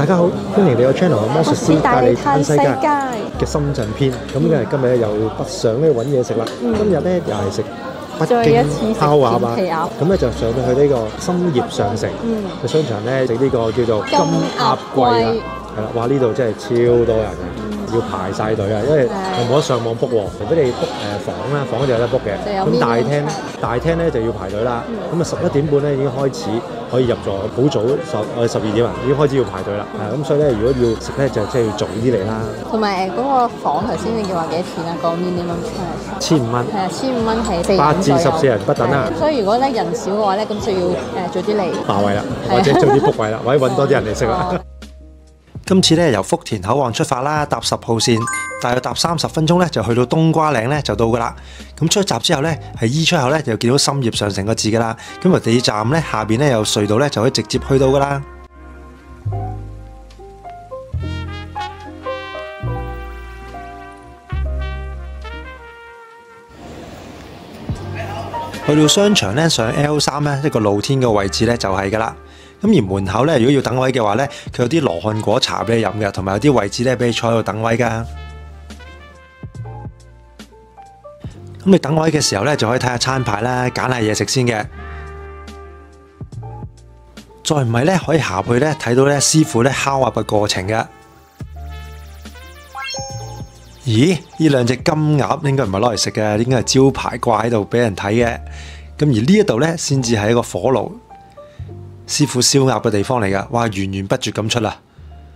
大家好，歡迎嚟我 channel 魔術師帶你睇世界界嘅深圳篇。咁今日咧又北上咧揾嘢食啦。今日咧又係食北京烤鴨啊。咁咧就上到去呢個深業上城嘅商場咧，食呢個叫做金鴨貴啦。係啦，哇！呢度真係超多人嘅，要排晒隊啊，因為冇得上網 book 喎，除非你 book 房啦，房就有得 book 嘅。咁大廳咧就要排隊啦。咁啊11點半咧已經開始可以入座，好早12點啊已經開始要排隊啦。咁所以咧，如果要食咧就即係要早啲嚟啦。 同埋嗰個房頭先你叫話幾多錢啊？個 minimum charge 1500蚊。 係啊，1500蚊係4 8至14人不等啦。 所以如果咧人少嘅話咧，咁就要早啲嚟霸位啦，或者早啲 book 位啦，或者揾多啲人嚟食啦。今次咧由福田口岸出發啦，搭10號線，大約搭30分鐘咧就去到冬瓜嶺咧就到噶啦。咁出閘之後咧係 E 出口咧就見到深業上城個字噶啦。咁啊地鐵站咧下邊咧有隧道咧就可以直接去到噶啦。去到商場咧上 L3咧一個露天嘅位置咧就係噶啦。咁而門口咧，如果要等位嘅話咧，佢有啲羅漢果茶俾你飲嘅，同埋有啲位置咧俾你坐喺度等位噶。咁你等位嘅時候咧，就可以睇下餐牌啦，揀下嘢食先嘅。再唔係咧，可以下去咧睇到咧師傅咧烤鴨嘅過程嘅。咦？呢兩隻金鴨應該唔係攞嚟食嘅，應該係招牌掛喺度俾人睇嘅。咁而呢一度咧，先至係一個火爐。師傅燒鴨嘅地方嚟噶，哇，源源不絕咁出啦！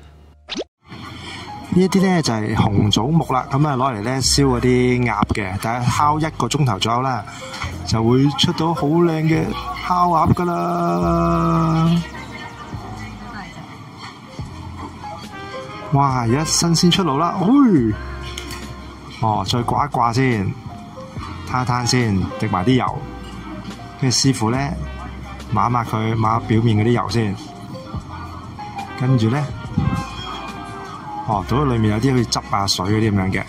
呢一啲咧就係紅棗木啦，咁啊攞嚟咧燒嗰啲鴨嘅，大概烤1個鐘頭左右啦，就會出到好靚嘅烤鴨噶啦！哇，而家新鮮出爐啦，哦，再掛一掛先，攤一攤先，滴埋啲油，跟住師傅咧。抹抹佢，抹表面嗰啲油先，跟住咧，倒喺裏面有啲好似汁啊水嗰啲咁樣嘅，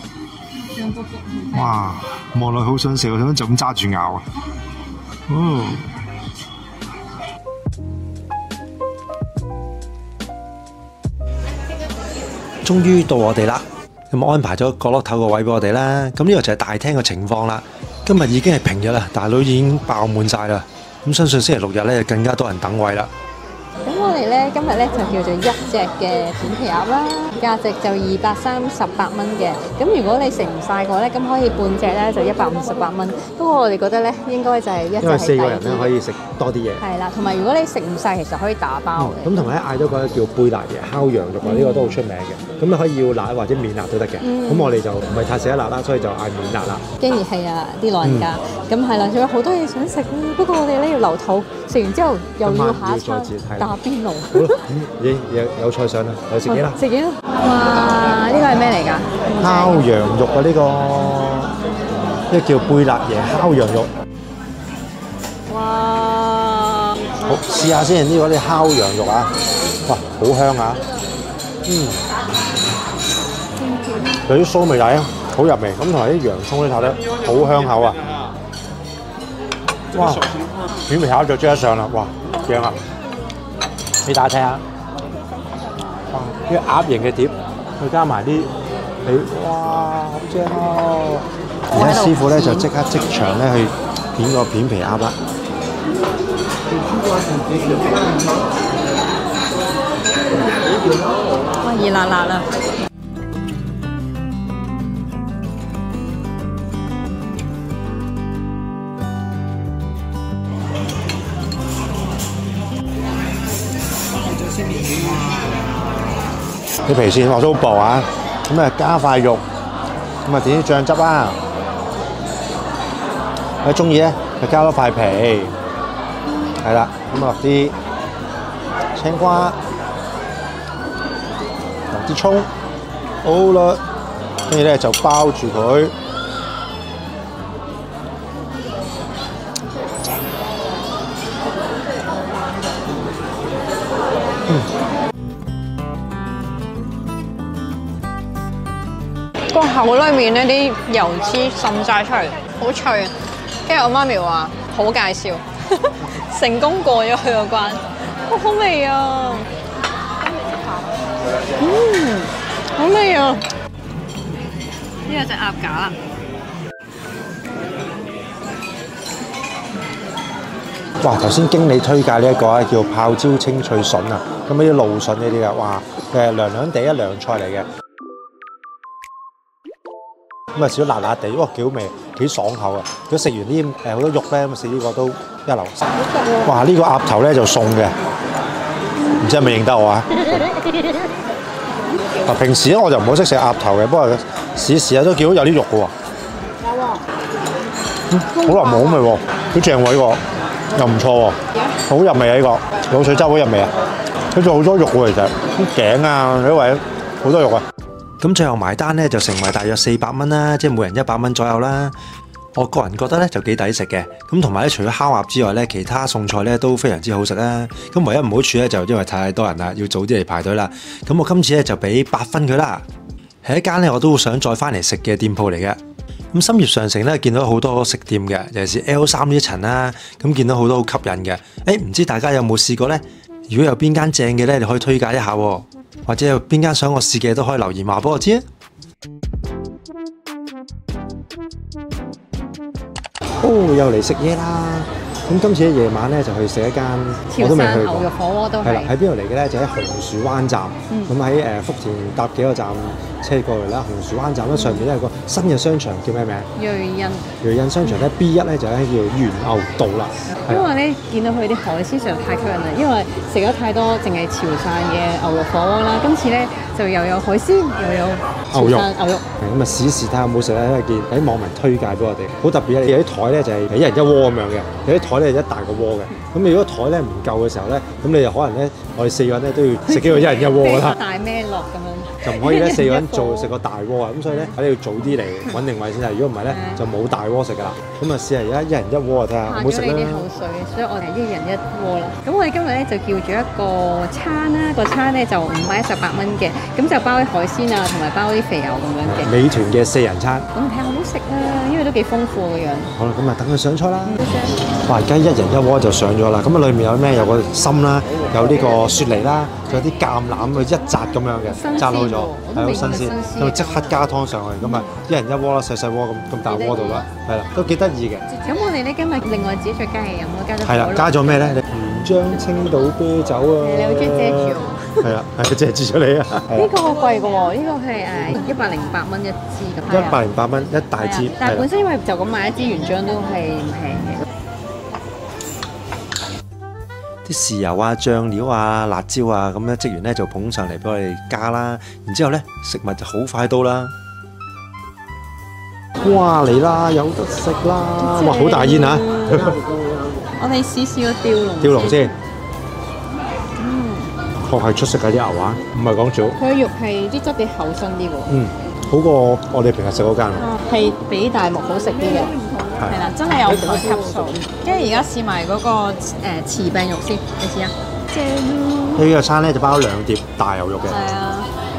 哇！望落好想食，我想就咁揸住咬啊！終於到我哋啦，咁安排咗角落頭個位俾我哋啦。咁呢個就係大廳嘅情況啦。今日已經係平日啦，大佬已經爆滿晒啦。咁相信星期6日咧，更加多人等位啦。 咁我哋咧今日咧就叫做1隻嘅片皮鴨啦，價值就238蚊嘅。咁如果你食唔晒嘅話咧，咁可以半隻咧就158蚊。不過我哋覺得咧應該就係一隻係抵啲。因為4個人咧可以食多啲嘢。係啦，同埋如果你食唔晒，其實可以打包嘅。咁同埋嗌到個叫貝辣嘅烤羊肉啊，呢個都好出名嘅。咁你可以要辣或者免辣都得嘅。咁我哋就唔係太食得辣啦，所以就嗌免辣啦。驚熱氣啊，啲老人家。咁係啦，仲有好多嘢想食啦。不過我哋咧要留肚，食完之後又要下一餐打邊爐。好啦，有菜上啦，嚟食嘢啦！食嘢啦！哇，呢個係咩嚟㗎？烤羊肉啊！呢個叫貝辣爺烤羊肉。哇！好，試下先呢個啲烤羊肉啊！哇，好香啊！有啲酥味底，好入味。咁同埋啲洋葱咧炒得好香口啊！哇，片皮炒就即刻上啦！哇，正啊！俾大家睇下，哇！啲鴨形嘅碟，再加埋啲皮，哇，好正啊！而家師傅咧就即場咧去片個片皮鴨啦。哇！熱辣辣啦！啲皮線落咗好薄啊，咁啊加塊肉，咁啊點啲醬汁啦。你中意咧就加多塊皮，係啦，咁落啲青瓜，落啲葱，好啦，跟住咧就包住佢。個口裏面呢啲油脂滲晒出嚟，好脆啊！跟住我媽咪話好介紹，成功過咗佢個關，好好味啊！ 好味啊！呢個隻鴨架啦。 哇！頭先經理推介呢一個叫泡椒清脆筍啊，咁呢啲露筍呢啲嘅，哇涼涼地一涼菜嚟嘅，咁啊少辣辣地，哇幾好味，幾爽口啊！如果食完啲好多肉咧，咁食呢個都一流。哇！呢個鴨頭咧就送嘅，唔知係咪認得我啊？嗱，平時咧我就唔好識食鴨頭嘅，不過試下都幾好有啲肉嘅喎。有喎。好腍好味喎，好正喎呢個。又唔錯喎，好入味啊！呢個滷水汁好入味啊，跟住好多肉喎，其實啲頸啊呢位好多肉啊。咁最後埋單咧就成為大約400蚊啦，即係每人100蚊左右啦。我個人覺得咧就幾抵食嘅。咁同埋咧除咗烤鴨之外咧，其他餸菜咧都非常之好食啦。咁唯一唔好處咧就因為太多人啦，要早啲嚟排隊啦。咁我今次咧就俾8分佢啦，係一間咧我都想再翻嚟食嘅店鋪嚟嘅。咁深業上城咧，見到好多食店嘅，尤其是 L3呢一層啦，咁見到好多好吸引嘅。唔知大家有冇試過呢？如果有邊間正嘅咧，你可以推介一下喎，或者有邊間想我試嘅都可以留言話俾我知啊。又嚟食嘢啦！咁今次喺夜晚咧就去食一間我都未去過牛肉火鍋都係。 係啦，喺邊度嚟嘅咧？就喺紅樹灣站。咁喺福田搭幾個站車過嚟啦。紅樹灣站咧上面咧有個新嘅商場，叫咩名？瑞欣商場咧 B1咧就喺叫元牛道啦。 因為咧見到佢啲海鮮實在太吸引啦，因為食咗太多淨係潮汕嘅牛肉火鍋啦，今次咧就又有海鮮又有潮汕牛肉。 咁啊試試睇下有冇食咧，因為見喺網民推介俾我哋，好特別嘅。有啲台咧就係一人一鍋咁樣嘅，有啲台咧一大個鍋嘅。咁你如果台咧唔夠嘅時候咧，咁你就可能咧我哋4個人咧都要食幾個一人一鍋啦。 大咩落咁樣？ 就唔可以咧4個人食個大鍋啊！咁所以咧，你要早啲嚟揾定位先啦。如果唔係咧，就冇大鍋食噶啦。咁啊試下而家一人一鍋啊，睇下好唔好食啦。 啲口水，所以我哋一人一鍋啦。咁我哋今日咧就叫咗一個餐啦，個餐咧就518蚊嘅，咁就包啲海鮮啊，同埋包啲肥牛咁樣嘅。 美團嘅4人餐。 咁睇下好唔好食啊？因為都幾豐富嘅樣。 好啦，咁啊等佢上菜啦。哇！而家一人一鍋就上咗啦。咁啊裏面有咩？有個心啦，有呢個雪梨啦，仲有啲橄欖佢一紮咁樣嘅，紮好咗，係好新鮮。咁即刻加湯上去，咁啊一人一鍋啦，細細鍋咁大鍋度啦，係啦，都幾得意嘅。 咁我哋咧今日另外自己再加嘢飲咯，加咗。 係啦，加咗咩咧？原漿青島啤酒啊！ 你好中意遮住我。 係啦，係遮住咗你啊！ 呢個貴嘅喎，呢個係108蚊一支咁。 108蚊一大支。 但係本身因為就咁買一支原漿都係唔平嘅。 啲豉油啊、醬料啊、辣椒啊，咁咧職員咧就捧上嚟俾我哋加啦。然之後咧食物就好快到啦。哇！嚟啦，有得食啦！哇，好大煙啊！ 我哋試試個吊龍先。確係出色嘅啲牛啊，唔係講笑。 佢嘅肉係啲質地厚身啲喎。 好過我哋平日食嗰間。 係比大木好食啲嘅。係啦，真係有海級數。跟住而家試埋嗰個匙餅肉先，你試下。正咯。 呢個餐咧就包2碟大牛肉嘅。 係啊。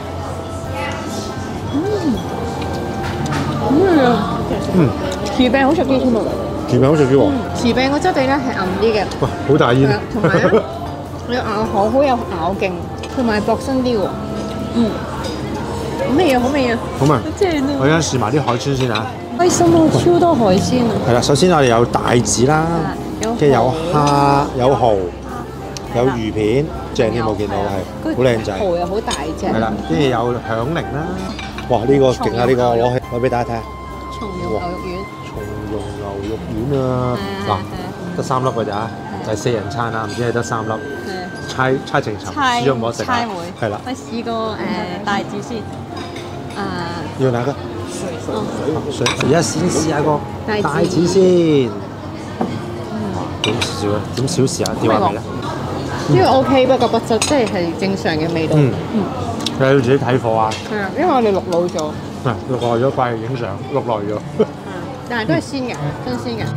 匙餅好食啲添喎。 匙餅好食啲喎。 匙餅個質地咧係韌啲嘅。 哇！好大煙。 同埋咧，你咬口好有咬勁，同埋薄身啲喎。好味啊！好味啊！ 好味。 正啊！ 我而家試埋啲海鮮先嚇。 開心啊！超多海鮮啊！ 係啦，首先我哋有大紙啦，跟住有蝦、有蠔、有魚片，正啲冇見到係，好靚仔。 蠔又好大隻。 係啦，跟住有響鈴啦。哇！呢個勁啊！呢個攞俾大家睇下。 松茸牛肉丸。 松茸牛肉丸啊！嗱，得3粒㗎咋，就係4人餐啦，唔知係得3粒。猜情尋，試咗冇得食啊？係啦。 我試過大紙先。 要哪個？水，而家先試下個大紙先。點少啊？點少試下？點下味咧？ 呢個 OK，不過不質，即係正常嘅味道。 你要自己睇貨啊？ 係啊，因為我哋錄老咗。 錄耐咗，快去影相，錄耐咗。 但係都係鮮嘅，新鮮嘅。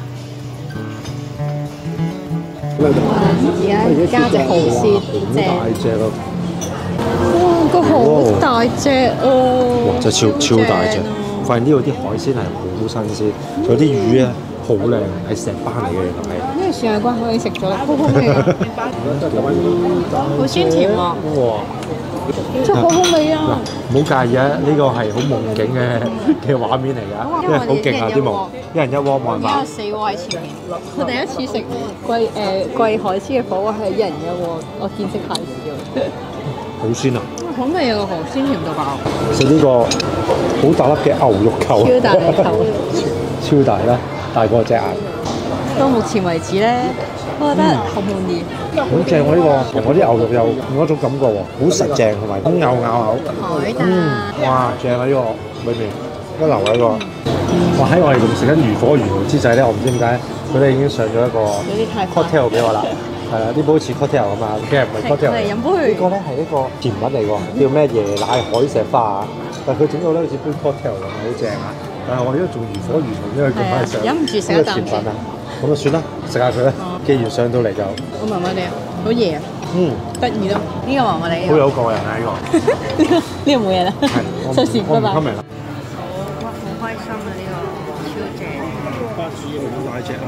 而家加隻蠔絲， 大隻咯！ 哇，個蠔好大隻啊！ 哇，真係超大隻！發現呢度啲海鮮係好新鮮，仲有啲魚咧好靚，係成班嚟嘅原來係。 因為時間關係，我已經食咗啦，好好味啊！好鮮甜啊！ 哇！ 真係好好味啊！ 唔好介意啊，呢個係好夢境嘅畫面嚟㗎，因為好勁啊啲夢，一人一鍋冇辦法。 有4鍋喺前面，我第一次食貴海鮮嘅火鍋係一人一鍋，我見識太少。 好鮮啊！ 好味啊個蠔，鮮甜到爆。 食呢個好大粒嘅牛肉球， 超大粒球， 超大啦，大過隻眼。 到目前為止咧，我覺得好滿意。 好正喎呢個，我啲牛肉有另一種感覺喎，好實淨同埋好咬口。 海帶。 哇，正啊呢個裏面一流啊呢個。哇！喺我哋仲食緊如火如荼之際咧，我唔知點解佢哋已經上咗一個 cocktail 俾我啦。係啦，呢杯好似 cocktail 咁啊，其實唔係 cocktail。 嚟飲杯。 呢個咧係一個甜品嚟喎，叫咩椰奶海石花啊！但係佢整到咧好似杯 cocktail 咁，好正啊！但係我哋都仲如火如荼，因為佢快上忍唔住食一啖甜品啊！咁就算啦，食下佢啦。既然上到嚟就好麻麻地啊，好嘢啊！得意咯，呢個麻麻地。 好有個人啊呢個。 呢個冇嘢啦。 係， 收線，拜拜。 我唔 comment 啦。 哇，好開心啊！呢個超正。 巴子好大隻啊！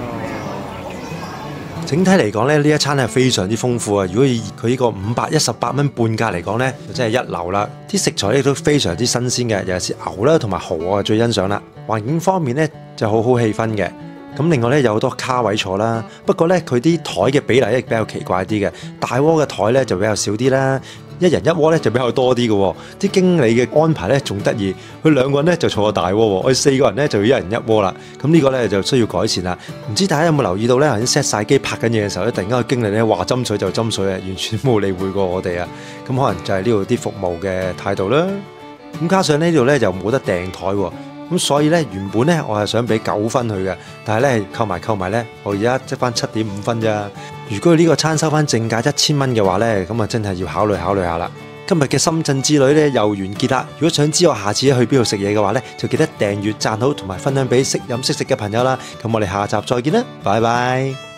整體嚟講咧，呢一餐係非常之豐富啊！如果以佢呢個518蚊半價嚟講咧，就真係一流啦！啲食材咧都非常之新鮮嘅，尤其是牛啦同埋蠔，我係最欣賞啦。環境方面咧就好好氣氛嘅。咁另外咧有好多卡位坐啦，不過咧佢啲台嘅比例咧比較奇怪啲嘅，大鍋嘅台咧就比較少啲啦，一人一鍋咧就比較多啲嘅喎。啲經理嘅安排咧仲得意，佢2個人咧就坐個大鍋喎，我哋4個人咧就要一人一鍋啦。咁呢個咧就需要改善啦。唔知大家有冇留意到咧？頭先 set 晒機拍緊嘢嘅時候咧，突然間個經理咧話斟水就斟水啊，完全冇理會過我哋啊。咁可能就係呢度啲服務嘅態度啦。咁加上呢度咧就冇得訂台喎。咁所以咧，原本咧我係想俾9分佢嘅，但係咧扣埋咧，我而家積翻7.5分咋。如果佢呢個餐收翻正價1000蚊嘅話咧，咁啊真係要考慮下啦。今日嘅深圳之旅咧又完結啦。如果想知我下次去邊度食嘢嘅話咧，就記得訂閱、讚好同埋分享俾識飲識食嘅朋友啦。咁我哋下集再見啦，拜拜。